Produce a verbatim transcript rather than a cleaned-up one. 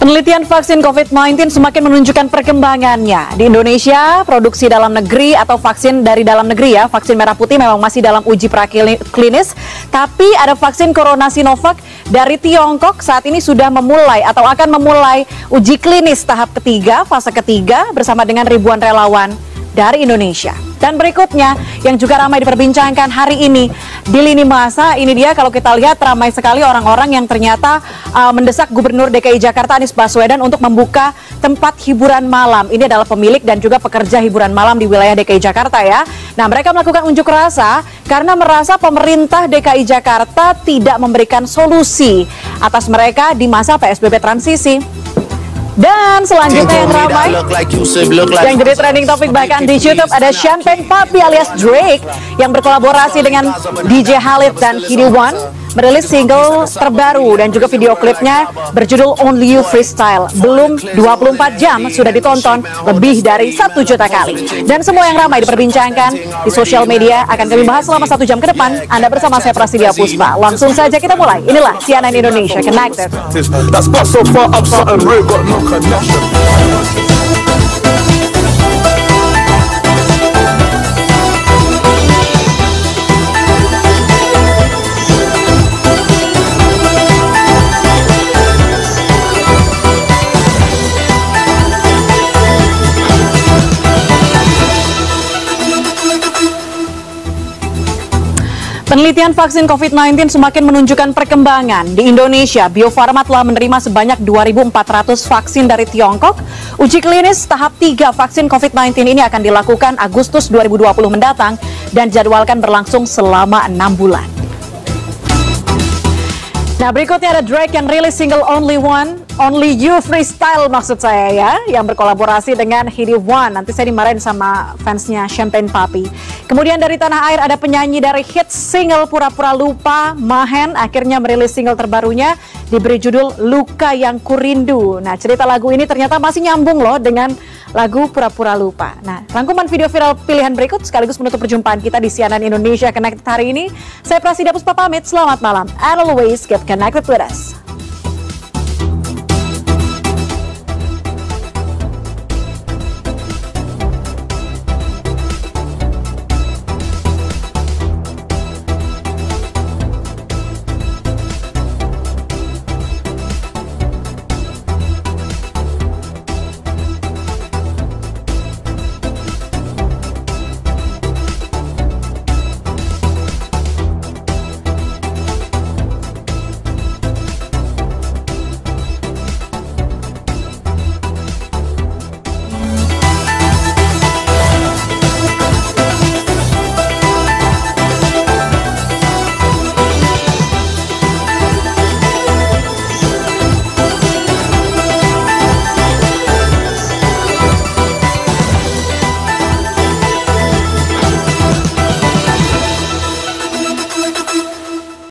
Penelitian vaksin covid sembilan belas semakin menunjukkan perkembangannya. Di Indonesia, produksi dalam negeri atau vaksin dari dalam negeri ya, vaksin merah putih memang masih dalam uji praklinis. Tapi ada vaksin Corona Sinovac dari Tiongkok saat ini sudah memulai atau akan memulai uji klinis tahap ketiga, fase ketiga bersama dengan ribuan relawan dari Indonesia. Dan berikutnya yang juga ramai diperbincangkan hari ini di lini masa, ini dia kalau kita lihat ramai sekali orang-orang yang ternyata uh, mendesak Gubernur D K I Jakarta Anies Baswedan untuk membuka tempat hiburan malam. Ini adalah pemilik dan juga pekerja hiburan malam di wilayah D K I Jakarta ya. Nah, mereka melakukan unjuk rasa karena merasa pemerintah D K I Jakarta tidak memberikan solusi atas mereka di masa P S B B transisi. Dan selanjutnya yang ramai, yang jadi trending topik bahkan di YouTube, ada Champagne Papi alias Drake yang berkolaborasi dengan D J Khalid dan Heedy One merilis single terbaru dan juga video klipnya berjudul Only You Freestyle. Belum dua puluh empat jam sudah ditonton lebih dari satu juta kali. Dan semua yang ramai diperbincangkan di sosial media akan kami bahas selama satu jam ke depan. Anda bersama saya Prasidya Puspa. Langsung saja kita mulai. Inilah C N N Indonesia Connected. Penelitian vaksin covid sembilan belas semakin menunjukkan perkembangan. Di Indonesia, Bio Farma telah menerima sebanyak dua ribu empat ratus vaksin dari Tiongkok. Uji klinis tahap tiga vaksin covid sembilan belas ini akan dilakukan Agustus dua ribu dua puluh mendatang dan dijadwalkan berlangsung selama enam bulan. Nah, berikutnya ada Drake yang rilis single Only One, Only You Freestyle maksud saya ya, yang berkolaborasi dengan Heedy One. Nanti saya dimarahin sama fansnya Champagne Papi. Kemudian dari tanah air ada penyanyi dari hits single Pura-Pura Lupa, Mahen, akhirnya merilis single terbarunya diberi judul Luka Yang Kurindu. Nah, cerita lagu ini ternyata masih nyambung loh dengan lagu Pura-Pura Lupa. Nah, rangkuman video viral pilihan berikut sekaligus menutup perjumpaan kita di C N N Indonesia Connected hari ini. Saya Prasidya Puspa pamit, selamat malam. And always get connected with us.